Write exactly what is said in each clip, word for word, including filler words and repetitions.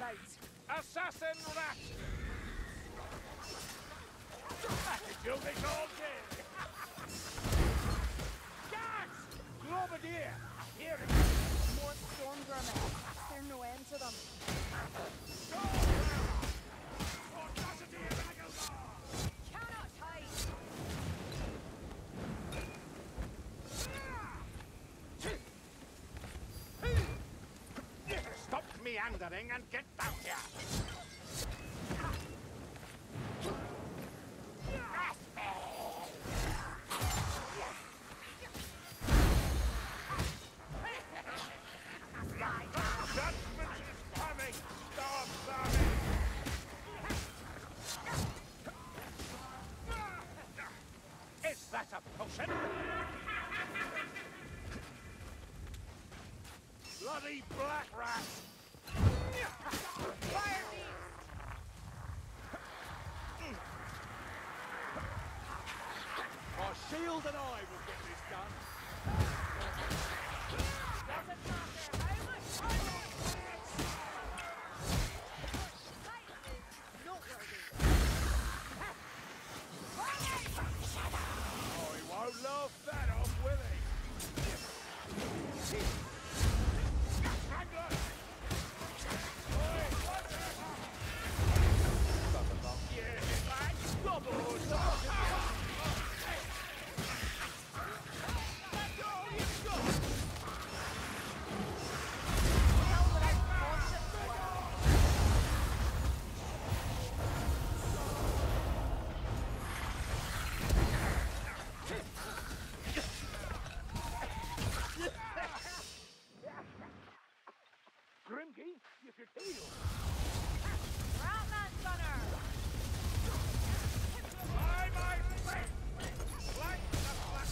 right. Assassin rat! You'll be all day! Guards! Globadier! Here it is! More storm vermin. There's no end to them. Go now! Audacity and Agelbar! Cannot hide! Stop meandering and get down here! Judgment is coming! Stop serving! Is that a potion? Bloody black rat! Fire beast! Our shield and I will get this done. Doesn't matter how much time Height is noteworthy. Oh, he won't laugh that off, will he? Strangler! Oi, what's that? Yeah, that's double, double! Grimke, you could heal. Ratman Gunner! By my faith! Like the black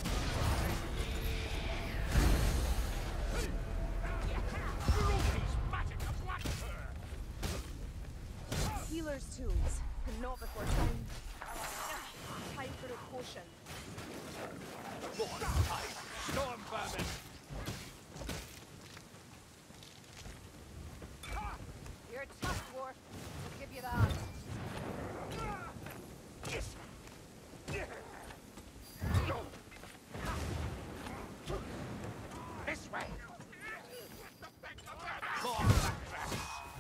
Ruby's magic of black fur! Healer's tools, but not before time. Time for a potion. Storm vermin! You're a tough dwarf. I'll give you that. This way! More black rats!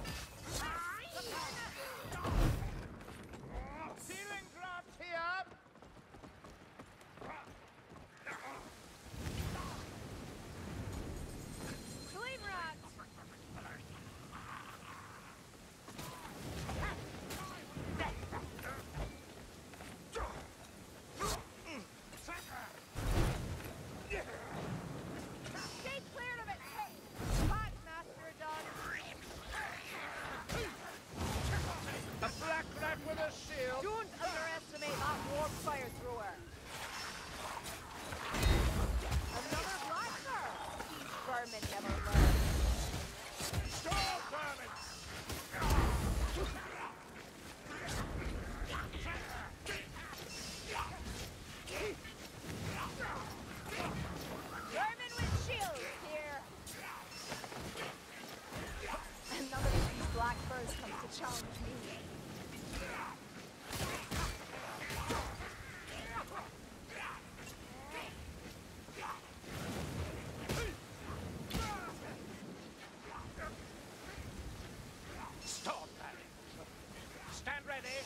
Healing draft here! Flame rat! Stay clear of it! Hot master done! The black rat with a shield! Don't underestimate that warp fire thrower! Another blaster! These vermin never learn. Storm vermin! Vermin with shields here! Another of these black birds comes to challenge me. Storm vermin! Stand ready!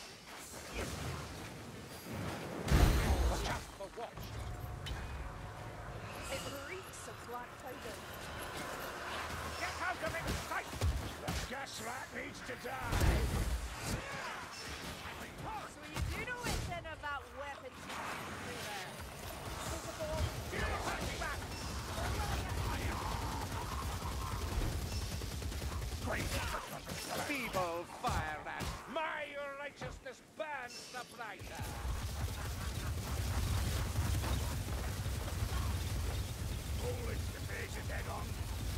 Watch out for watch! It reeks of black powder. Get out of its sight! The gas rat needs to die! So you do know what's in about weapons you can through there. First of all, You hurt back! Feeble fire rat! My righteousness burns the brighter! Foolish to face it head on!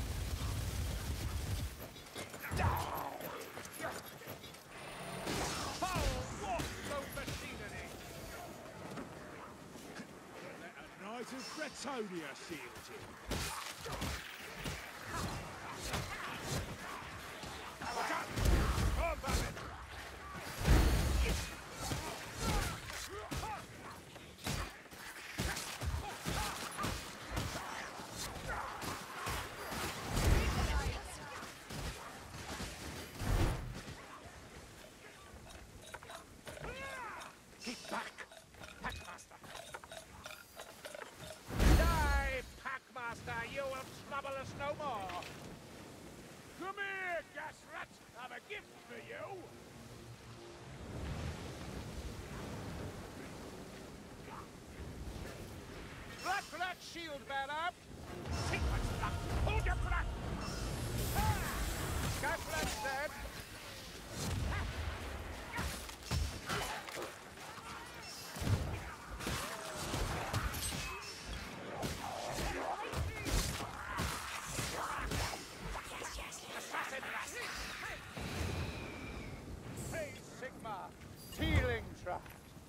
Foul walk through machinery! Let a knight of Bretonia shield you. Watch out! that shield bearer! Sequence block! Hold your breath! Gaslet's dead! Assassin rat! Hey, Sigma! Healing trap!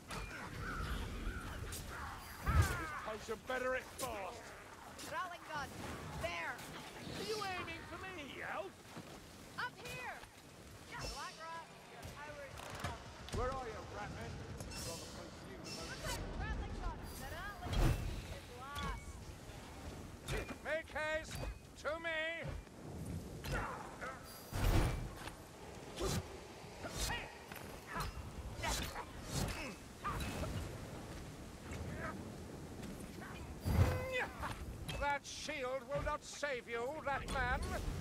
This potion better it fast. Rowling gun. There. Are you aiming for me, elf? Up here. Black rat. Your power is up. Where are you, Ratman? Rather close to you, though. Rattling gun. The rattling is last. Make haste! To me! That shield will not save you, that man!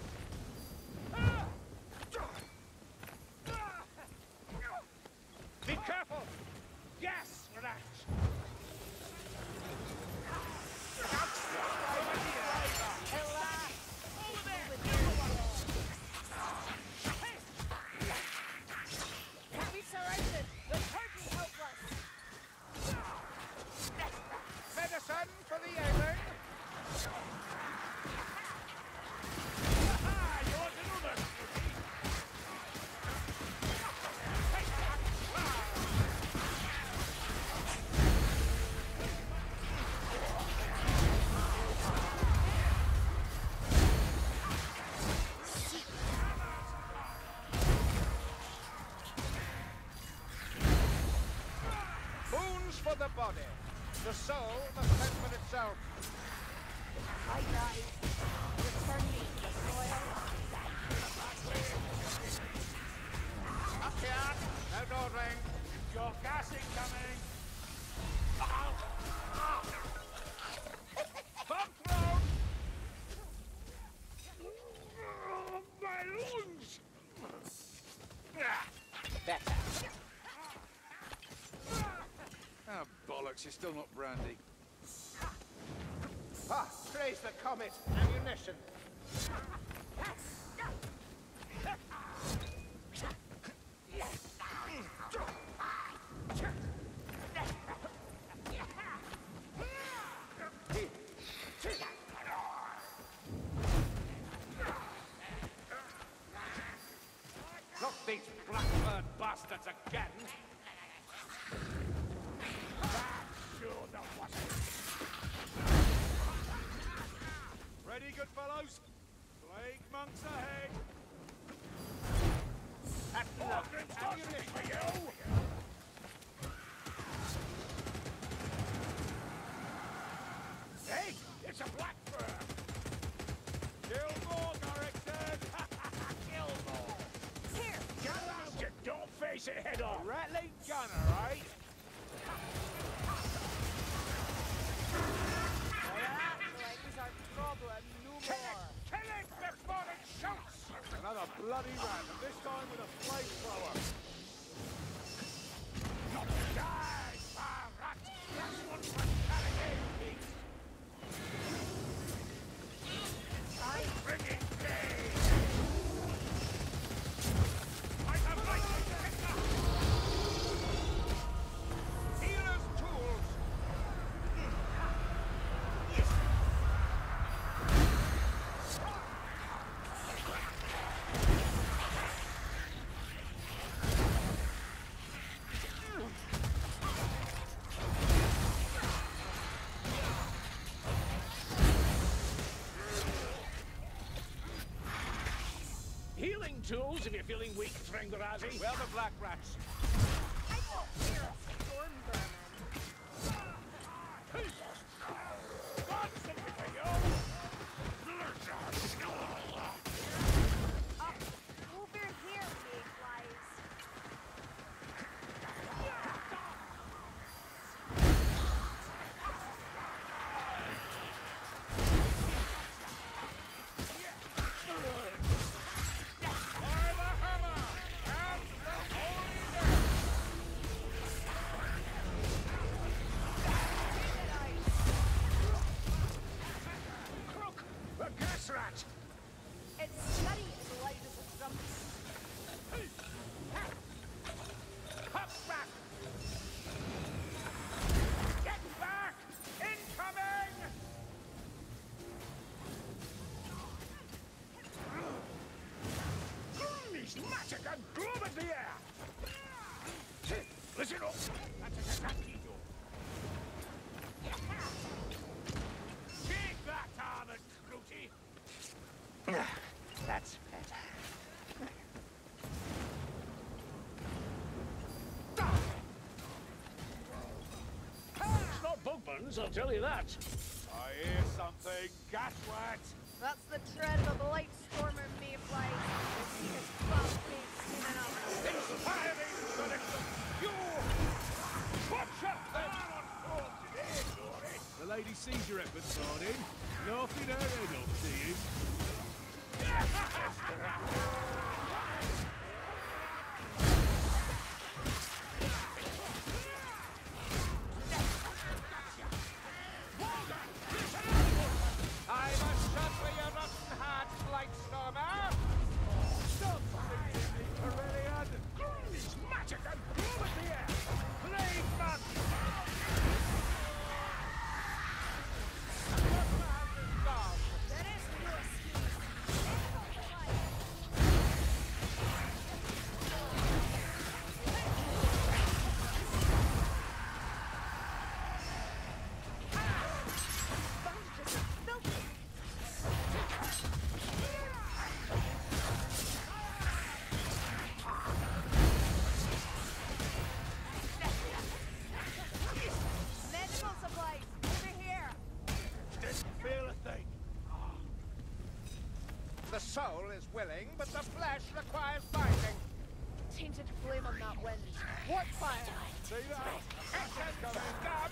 Be careful! Yes, rat! We surrounded. The turkey helpless. Medicine for the ailing! Ah, you want another? Boons for the body. The soul must fend for itself. My guys. Return me to the soil. Up here! No dawdling. Got gas incoming. Bump thrown! Oh, my lungs! Better. Ah, bollocks, you're still not brandy. Ah, praise the comet. Ammunition. Not these blackbird bastards again! Sure, the what? Ready, good fellows? Plague monks ahead! At luck. Ammunition for you! Hey, it's a black fur! Kill more, Garrickson! Kill more! Here. You don't face it head on! Rattling gunner, right? Like is our problem no Kill more. it! Kill it before it shoots! Another bloody rat, and this time with a flamethrower. Die, far rat! That's one for carrying peace! I'm bringing day! I have lightning pickup! Healer's tools! Healing tools if you're feeling weak, Threngarazi. Where are the black rats? I don't fear a storm vermin. Got something for you! Up. Over here, mayflies. By the hammer and the holy weapons, I'll tell you that. I hear something. Gasrat! That's the tread of a blight stormer, Mayfly. The sea is fast-paced soon enough. Inspiring selection! You! Watch up there on board today, Dory! The lady sees your efforts, Sardine. Laughing her head off to you. I must shut for your rotten heart, Blightstormer! Stop beating me, Corellian! He's magic and over the air! Plague man! Your man is gone! There is no excuse. Medical supplies, over here. Didn't feel a thing. The soul is willing, but the flesh requires binding. Tainted flame on that wind. What fire? See that? Excess coming, scum!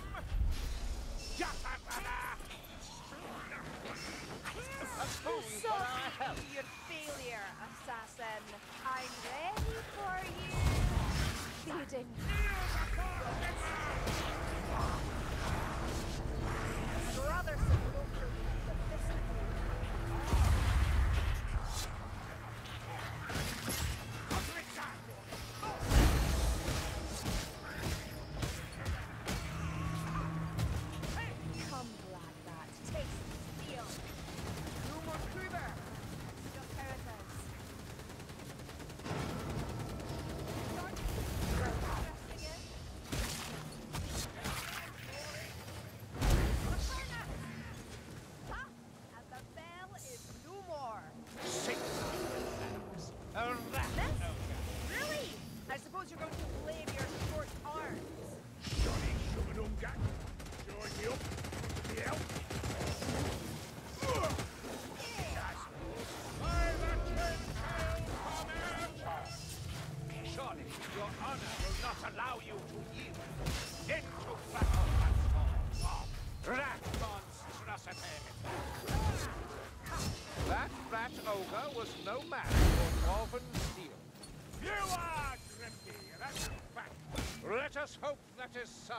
A spoon So for our help. your failure, assassin. I'm ready for you. Fading. Brother supporter, but this come glad that. Taste steel. No more Kruber. Just how it is. Resting in. Ha! And the bell is no more. Six legs. A rat This? ogre. Really? I suppose you're going to blame your short arms. Johnny Shumadunga. Join me up. The elf. Surely your honor will not allow you to yield. Into battle once more. Rat monstrosity! That rat ogre was no match for dwarven steel. You are Grimby, that's a fact. Let us hope that is so.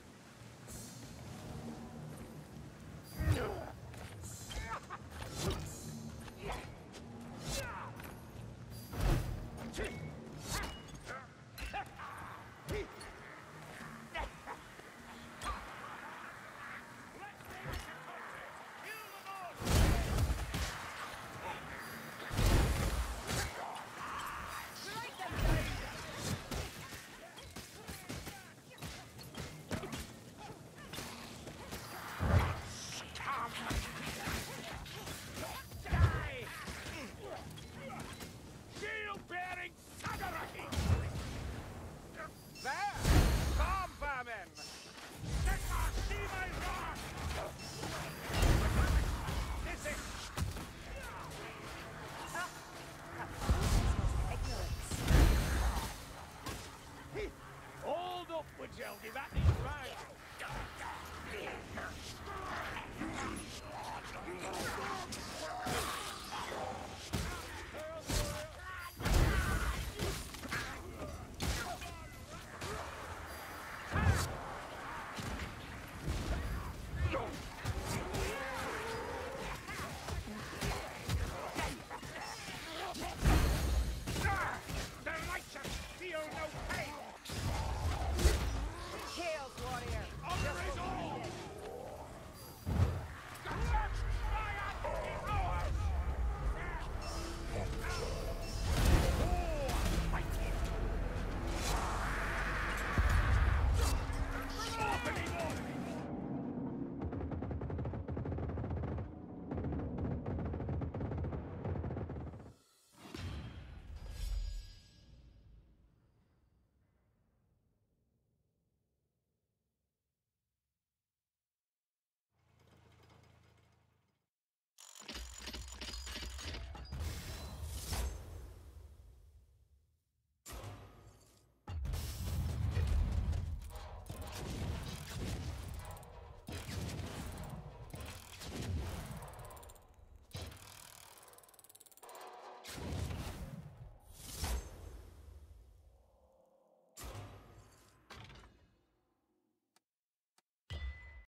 Strike them down. Die! Shield-bearing Sagaraki! There! Storm vermin! Sigma, see my wrath! This is... Ignorance. Hold up, would you? Give that these right. The righteous feel no pain! Chaos warrior. Honor is all!